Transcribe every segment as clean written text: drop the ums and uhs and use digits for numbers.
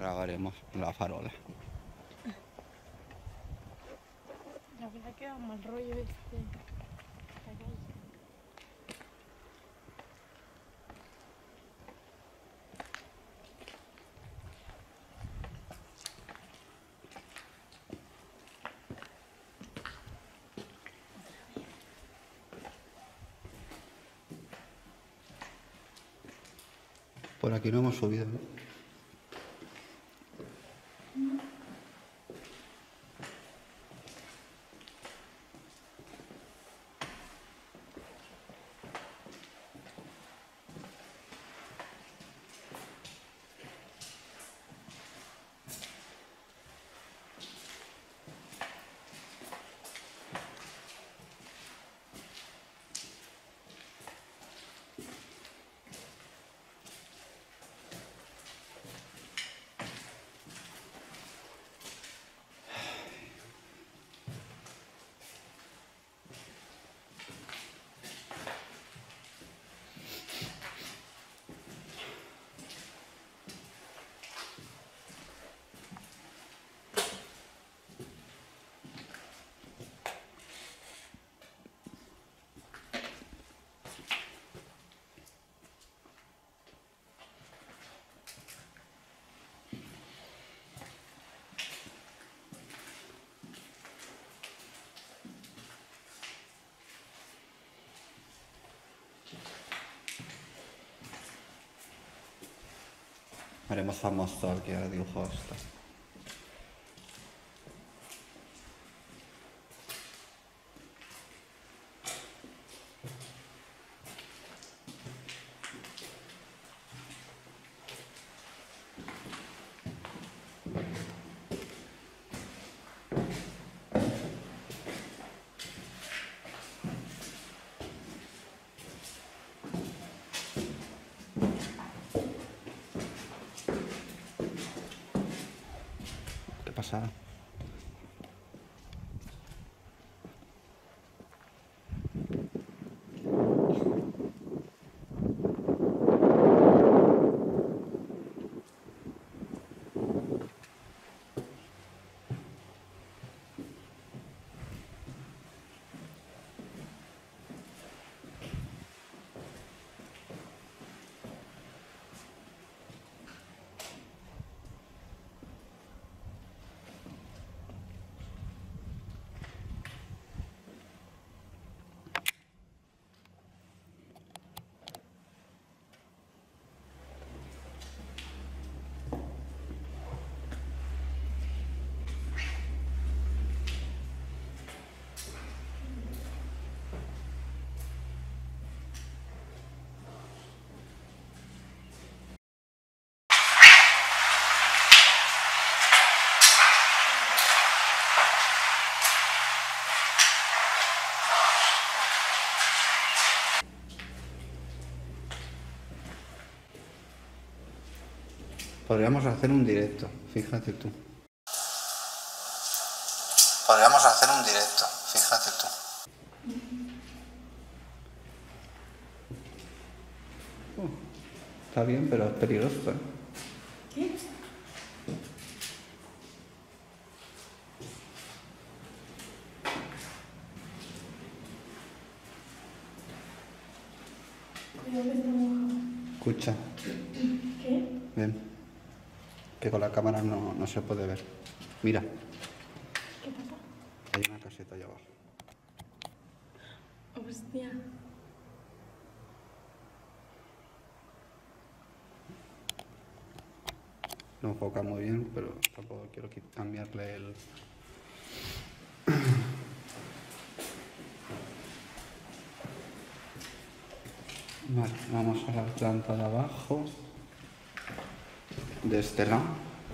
grabaremos la farola. La verdad que da mal rollo esta calle. Por aquí no hemos subido, ¿no? Haremos famoso al que dibujó esto. ¿Qué pasa? Podríamos hacer un directo, fíjate tú. Podríamos hacer un directo, fíjate tú. Está bien, pero es peligroso, ¿eh? ¿Qué? Cuidado que está mojado. Escucha, ¿Qué? ven. Que con la cámara no se puede ver. Mira, ¿Qué pasa? hay una caseta allá abajo. Hostia. No enfoca muy bien, pero tampoco quiero cambiarle el... Vale, vamos a la planta de abajo. De este lado.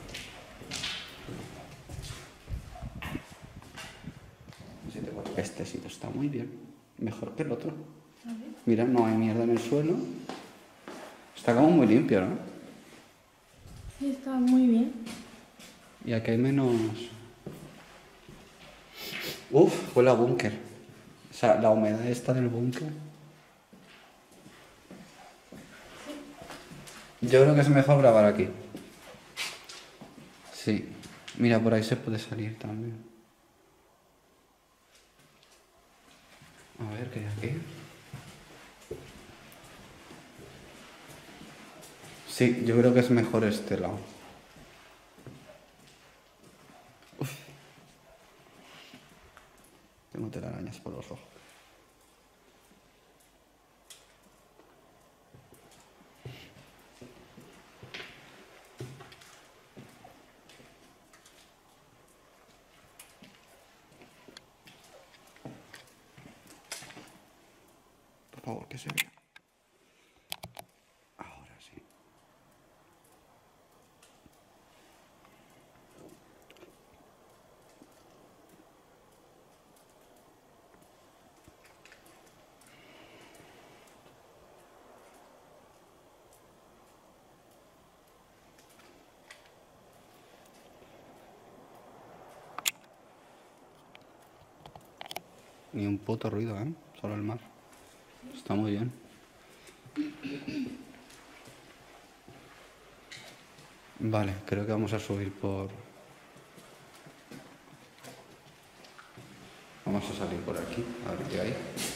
Este sitio está muy bien. Mejor que el otro. A ver. Mira, no hay mierda en el suelo. Está como muy limpio, ¿no? Sí, está muy bien. Y aquí hay menos... Uf, huele a búnker. O sea, la humedad está del búnker. Yo creo que es mejor grabar aquí. Sí. Mira, por ahí se puede salir también. A ver, ¿qué hay aquí? Sí, yo creo que es mejor este lado. Tengo telarañas por los ojos. Por favor, que se vea. Ahora sí. Ni un puto ruido, ¿eh? Solo el mar. Está muy bien. Vale, creo que vamos a subir por... Vamos a salir por aquí, a ver qué hay.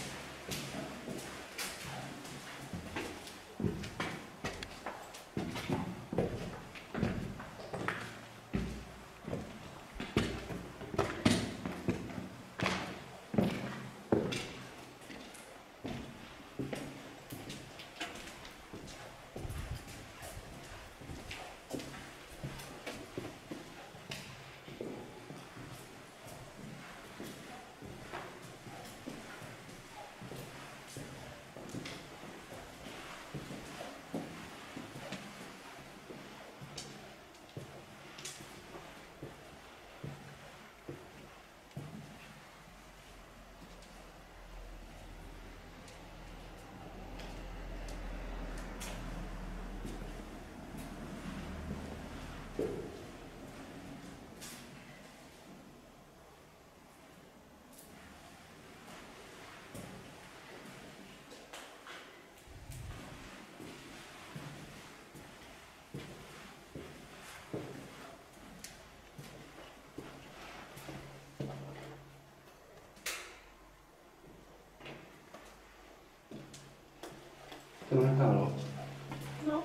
¿Te marca algo? No.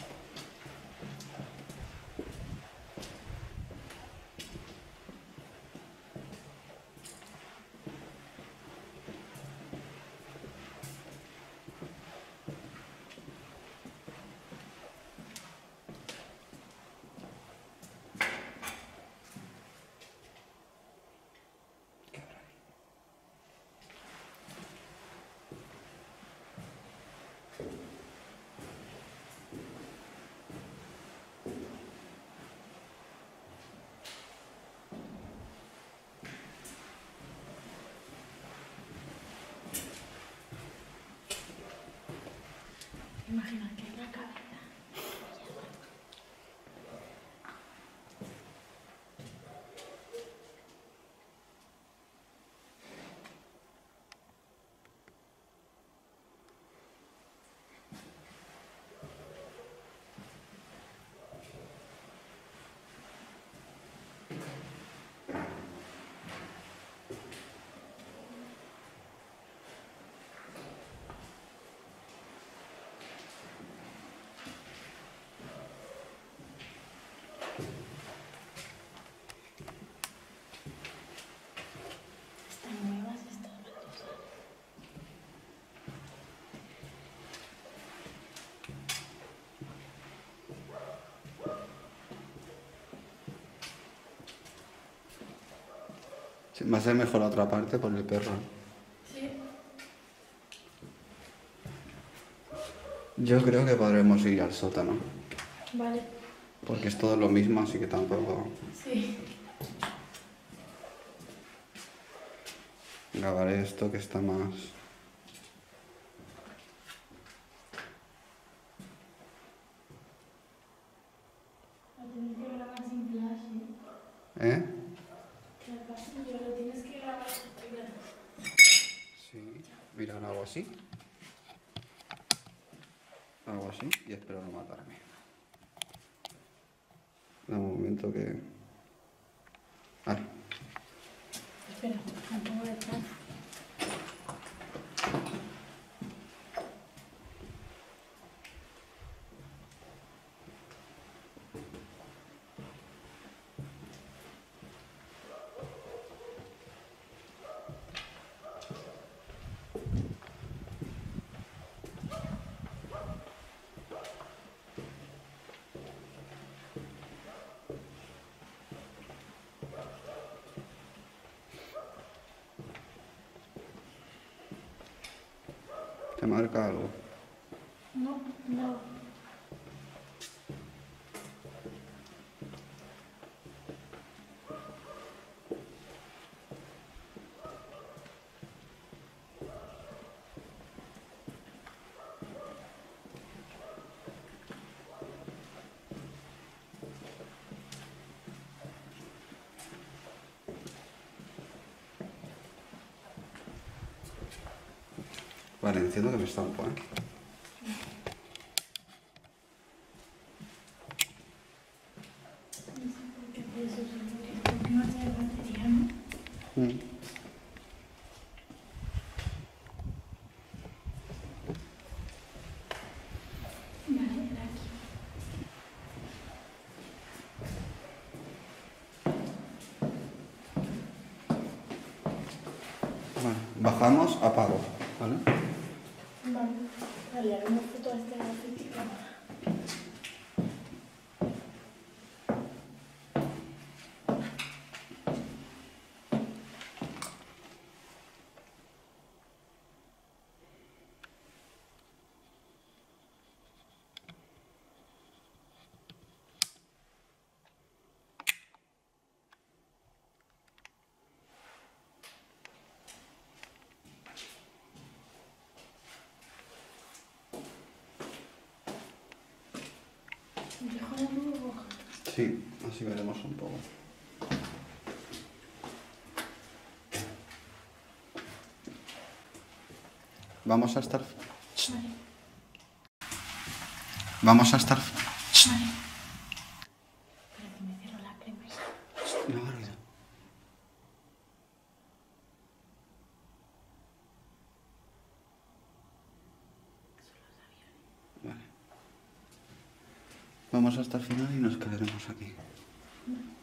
Imagina que es la cabeza. Están nuevas estas baldosas. Sí, va a ser mejor la otra parte por el perro. Sí. Yo creo que podremos ir al sótano. Vale. Porque es todo lo mismo, así que tampoco... Sí. Grabaré esto que está más... Lo tienes que grabar sin flash, ¿Eh? Que el pasillo lo tienes que grabar sin flash. Sí. Mira, ahora hago así. Hago así y espero no matarme. Dame un momento que... Vale. Espera, me pongo detrás. ¿Te marca algo? No, no. Vale, entiendo que me estampo, ¿eh? No sé por qué hace eso, seguro que es porque no tiene batería, ¿no? Mm. Vale, era aquí. Vale, bajamos, apago, ¿vale? Vale. Vale, haremos foto a este grafiti. Dejo la nube roja. Sí, así veremos un poco. Vamos a estar... Vale. Vamos a estar... Vale. Espera que me cierro la crema esa. No haga ruido. Vale. Vamos hasta el final y nos quedaremos aquí.